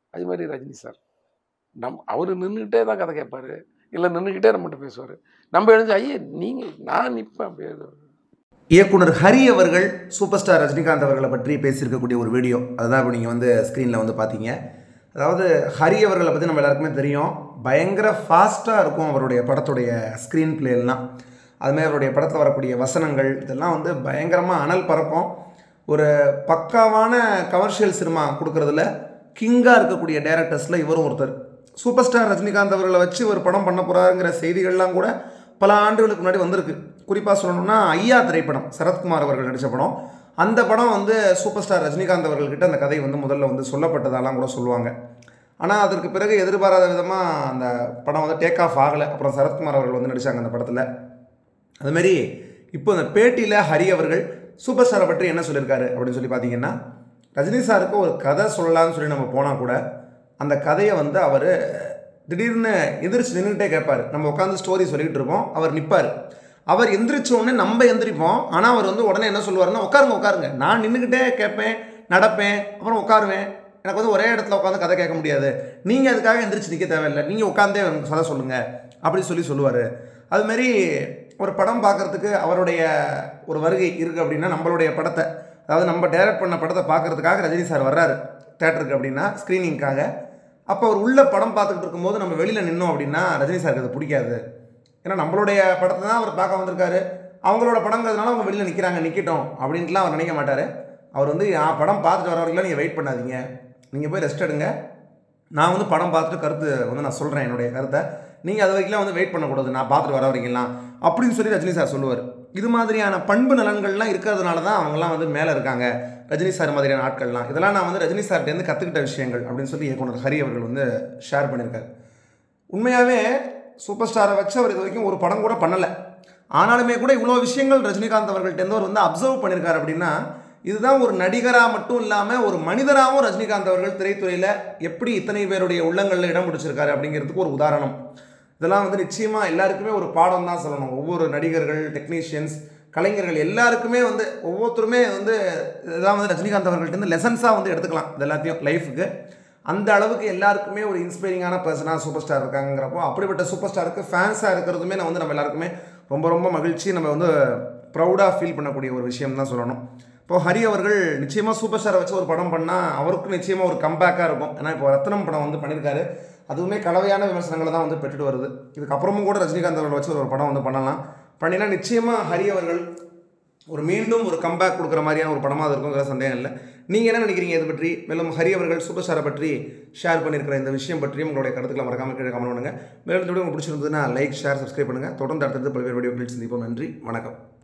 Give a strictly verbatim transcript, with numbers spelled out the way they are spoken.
அது மாதிரி ரஜினி சார் நம் அவர் நின்றுக்கிட்டே தான் கதை கேட்பார், இல்லை நின்றுக்கிட்டே நம்மகிட்ட பேசுவார். நம்ம எழுந்து ஐயே நீங்கள் நான் நிற்பேன் அப்படியே. இயக்குனர் ஹரி அவர்கள் சூப்பர் ஸ்டார் ரஜினிகாந்த் அவர்களை பற்றி பேசியிருக்கக்கூடிய ஒரு வீடியோ அதுதான் இப்போ நீங்கள் வந்து ஸ்க்ரீனில் வந்து பார்த்தீங்க. அதாவது ஹரி அவர்களை பற்றி நம்ம எல்லாருக்குமே தெரியும், பயங்கர ஃபாஸ்ட்டாக இருக்கும் அவருடைய படத்துடைய ஸ்க்ரீன் பிளேலாம். அதுமாதிரி அவருடைய படத்தில் வரக்கூடிய வசனங்கள் இதெல்லாம் வந்து பயங்கரமாக அனல் பறக்கும். ஒரு பக்காவான கமர்ஷியல் சினிமா கொடுக்குறதுல கிங்காக இருக்கக்கூடிய டேரக்டர்ஸில் இவரும் ஒருத்தர். சூப்பர் ஸ்டார் ரஜினிகாந்த் அவர்களை வச்சு ஒரு படம் பண்ண போகிறாருங்கிற செய்திகள்லாம் கூட பல ஆண்டுகளுக்கு முன்னாடி வந்திருக்கு. குறிப்பாக சொல்லணும்னா ஐயா திரைப்படம், சரத்குமார் அவர்கள் நடித்த படம். அந்த படம் வந்து சூப்பர் ஸ்டார் ரஜினிகாந்த் அவர்கள்கிட்ட அந்த கதை வந்து முதல்ல வந்து சொல்லப்பட்டதாலாம் கூட சொல்லுவாங்க. ஆனால் அதற்கு பிறகு எதிர்பாராத விதமாக அந்த படம் வந்து டேக் ஆஃப் ஆகலை. அப்புறம் சரத்குமார் அவர்கள் வந்து நடித்தாங்க அந்த படத்தில். அதுமாரி இப்போ அந்த பேட்டியில் ஹரி அவர்கள் சூப்பர் ஸ்டாரை பற்றி என்ன சொல்லியிருக்காரு அப்படின்னு சொல்லி பார்த்தீங்கன்னா, ரஜினி சாருக்கு ஒரு கதை சொல்லலாம்னு சொல்லி நம்ம போனால் கூட அந்த கதையை வந்து அவர் திடீர்னு எந்திரிச்சு நின்றுக்கிட்டே கேட்பார். நம்ம உட்காந்து ஸ்டோரி சொல்லிகிட்டு இருப்போம், அவர் நிற்பார். அவர் எந்திரிச்ச உடனே நம்ம எந்திரிப்போம். ஆனால் அவர் வந்து உடனே என்ன சொல்லுவார்னா, உட்காருங்க உட்காருங்க, நான் நின்றுக்கிட்டே கேட்பேன், நடப்பேன், அப்புறம் உட்காருவேன். எனக்கு வந்து ஒரே இடத்துல உட்காந்து கதை கேட்க முடியாது, நீங்கள் அதுக்காக எந்திரிச்சு நிற்க தேவையில்லை, நீங்கள் உட்காந்தே எனக்கு கதை சொல்லுங்கள் அப்படின்னு சொல்லி சொல்லுவார். அதுமாரி ஒரு படம் பார்க்குறதுக்கு அவருடைய ஒரு வருகை இருக்குது அப்படின்னா, நம்மளுடைய படத்தை, அதாவது நம்ம டைரக்ட் பண்ண படத்தை பார்க்குறதுக்காக ரஜினி சார் வர்றாரு தேட்டருக்கு அப்படின்னா, ஸ்க்ரீனிங்காக. அப்போ அவர் உள்ள படம் பார்த்துக்கிட்டு இருக்கும்போது நம்ம வெளியில் நின்னோம் அப்படின்னா ரஜினி சாருக்கு அது பிடிக்காது. ஏன்னா நம்மளுடைய படத்தை தான் அவர் பார்க்க வந்திருக்காரு, அவங்களோட படங்கிறதுனால அவங்க வெளியில் நிற்கிறாங்க, நிற்கட்டும் அப்படின்ட்டுலாம் அவர் நினைக்க மாட்டார். அவர் வந்து ஆ படம் பார்த்துட்டு வர வரைக்கும் நீங்கள் வெயிட் பண்ணாதீங்க, நீங்கள் போய் ரெஸ்ட் எடுங்க, நான் வந்து படம் பார்த்துட்டு கருத்து வந்து நான் சொல்கிறேன் என்னுடைய கருத்தை, நீங்கள் அது வரைக்கும் வந்து வெயிட் பண்ணக்கூடாது, நான் பார்த்துட்டு வர வரைக்கும்லாம் அப்படின்னு சொல்லி ரஜினி சார் சொல்லுவார். இது மாதிரியான பண்பு நலன்கள்லாம் இருக்கிறதுனால தான் அவங்கெல்லாம் வந்து மேலே இருக்காங்க, ரஜினி சார் மாதிரியான ஆட்கள்லாம். இதெல்லாம் நான் வந்து ரஜினி சார்ட்டேருந்து கற்றுக்கிட்ட விஷயங்கள் அப்படின்னு சொல்லி இயக்குனர் ஹரி அவர்கள் வந்து ஷேர் பண்ணியிருக்காரு. உண்மையாகவே சூப்பர் ஸ்டாரை வச்சு அவர் இது வரைக்கும் ஒரு படம் கூட பண்ணலை. ஆனாலுமே கூட இவ்வளோ விஷயங்கள் ரஜினிகாந்த் அவர்கள்ட்டேருந்து அவர் வந்து அப்சர்வ் பண்ணியிருக்காரு அப்படின்னா, இதுதான் ஒரு நடிகராக மட்டும் இல்லாமல் ஒரு மனிதராகவும் ரஜினிகாந்த் அவர்கள் திரைத்துறையில் எப்படி இத்தனை பேருடைய உள்ளங்களில் இடம் பிடிச்சிருக்காரு அப்படிங்கிறதுக்கு ஒரு உதாரணம். இதெல்லாம் வந்து நிச்சயமாக எல்லாருக்குமே ஒரு பாடம் தான் சொல்லணும். ஒவ்வொரு நடிகர்கள், டெக்னீஷியன்ஸ், கலைஞர்கள் எல்லாருக்குமே வந்து ஒவ்வொருத்தருமே வந்து இதெல்லாம் வந்து ரஜினிகாந்த் அவர்கள்ட்டேருந்து லெசன்ஸாக வந்து எடுத்துக்கலாம் இது எல்லாத்தையும் லைஃபுக்கு. அந்த அளவுக்கு எல்லாருக்குமே ஒரு இன்ஸ்பைரிங்கான பர்சனாக சூப்பர் ஸ்டார் இருக்காங்கிறப்போ, அப்படிப்பட்ட சூப்பர் ஸ்டாருக்கு ஃபேன்ஸாக இருக்கிறதுமே நான் வந்து நம்ம எல்லாருக்குமே ரொம்ப ரொம்ப மகிழ்ச்சி, நம்ம வந்து ப்ரௌடாக ஃபீல் பண்ணக்கூடிய ஒரு விஷயம் தான் சொல்லணும். இப்போது ஹரி அவர்கள் நிச்சயமாக சூப்பர் ஸ்டாரை வச்சு ஒரு படம் பண்ணால் அவருக்கும் நிச்சயமாக ஒரு கம்பேக்காக இருக்கும். ஏன்னா இப்போ ரத்னம் படம் வந்து பண்ணியிருக்காரு, அதுவுமே கலவையான விமர்சனங்களை தான் வந்து பெற்றுட்டு வருது. இதுக்கப்புறமும் கூட ரஜினிகாந்த் அவர்கள் வச்சு ஒரு படம் வந்து பண்ணலாம். பண்ணினா நிச்சயமாக ஹரி அவர்கள் ஒரு மீண்டும் ஒரு கம்பேக் கொடுக்குற மாதிரியான ஒரு படமாக அது இருக்குங்கிற சந்தேகம் இல்லை. நீங்கள் என்ன நினைக்கிறீங்க இதை பற்றி? மேலும் ஹரி அவர்கள் சூப்பர் ஸ்டாரை பற்றி ஷேர் பண்ணியிருக்கிற இந்த விஷயம் பற்றியும் உங்களுடைய கருத்துக்களை மறக்காமல் கீழே கமெண்ட் பண்ணுங்கள். மேலும் இந்த வீடியோ உங்களுக்கு பிடிச்சிருந்ததுன்னா லைக், ஷேர், சப்ஸ்கிரைப் பண்ணுங்கள். தொடர்ந்து அடுத்தது பல்வேறு வீடியோக்களில் சந்திப்போம். நன்றி, வணக்கம்.